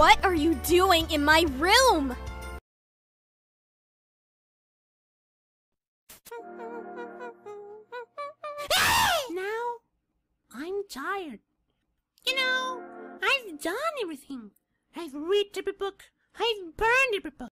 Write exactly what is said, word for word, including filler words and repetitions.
What are you doing in my room? Now, I'm tired. You know, I've done everything. I've read every book. I've burned every book.